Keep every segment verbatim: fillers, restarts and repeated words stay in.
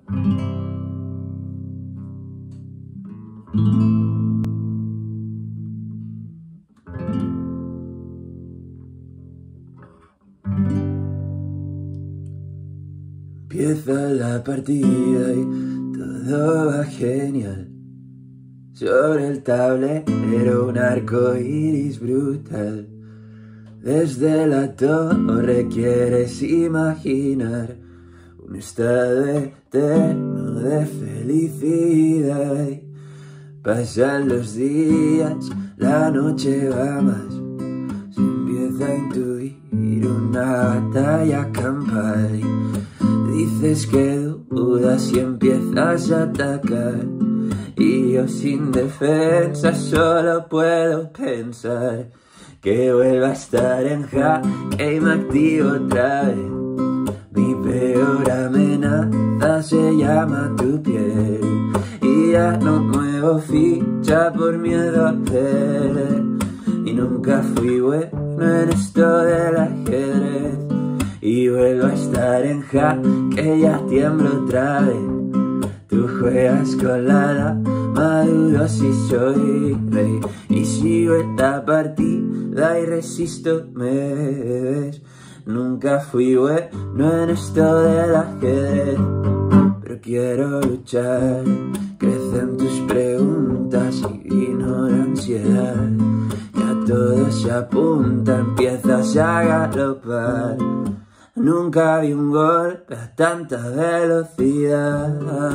Empieza la partida y todo va genial. Sobre el tablero un arco iris brutal. Desde la torre quieres imaginar un estado eterno de felicidad. Pasan los días, la noche va más. Se empieza a intuir una batalla campal. Dices que dudas y empiezas a atacar. Y yo sin defensa solo puedo pensar que vuelva a estar en jaque y me activo otra vez. Mi peor amenaza se llama tu piel. Y ya no muevo ficha por miedo a perder. Y nunca fui bueno en esto del ajedrez. Y vuelvo a estar en jaque, ya tiemblo otra vez. Tú juegas con la dama, dudo si soy rey. Y sigo en la partida y resisto, me ves. Nunca fui bueno en esto del ajedrez, pero quiero luchar. Crecen tus preguntas y vino la ansiedad. Ya todo se apunta, empiezas a galopar. Nunca vi un golpe a tanta velocidad.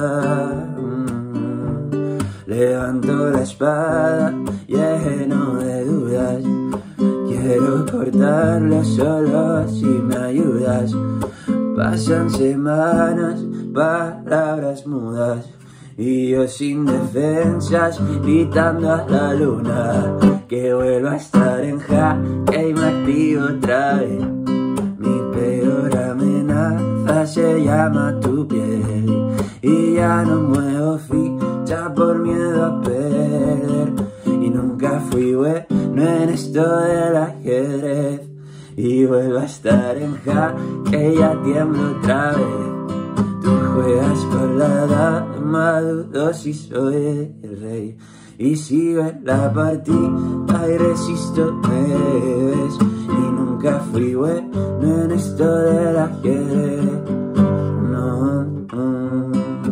Mm. Levanto la espada lleno de dudas. Quiero cortarlo solo si me ayudas. Pasan semanas, palabras mudas. Y yo sin defensas, gritando a la luna que vuelva a estar en jaque y me activo otra vez. Mi peor amenaza se llama tu piel. Y ya no muevo ficha por miedo a perder. Y nunca fui bueno en esto del ajedrez. Y vuelvo a estar en jaque, ya tiemblo otra vez. Tú juegas con la dama, dudo si soy el rey. Y sigo en la partida y resisto, me ves. Y nunca fui bueno en esto del ajedrez. No, no.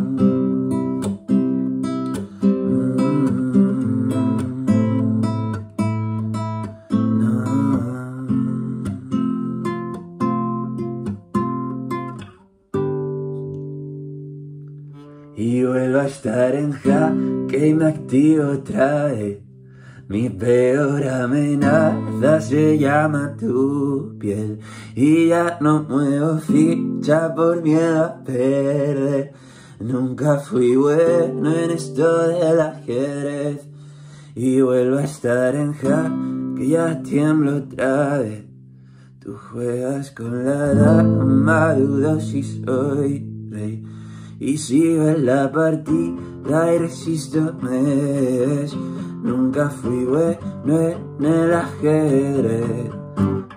Y vuelvo a estar en jaque y me activo otra vez. Mi peor amenaza se llama tu piel. Y ya no muevo ficha por miedo a perder. Nunca fui bueno en esto del ajedrez. Y vuelvo a estar en jaque, ya tiemblo otra vez. Tú juegas con la dama, dudo si soy rey. Y sigo en la partida y resisto, me ves. Nunca fui bueno en el ajedrez.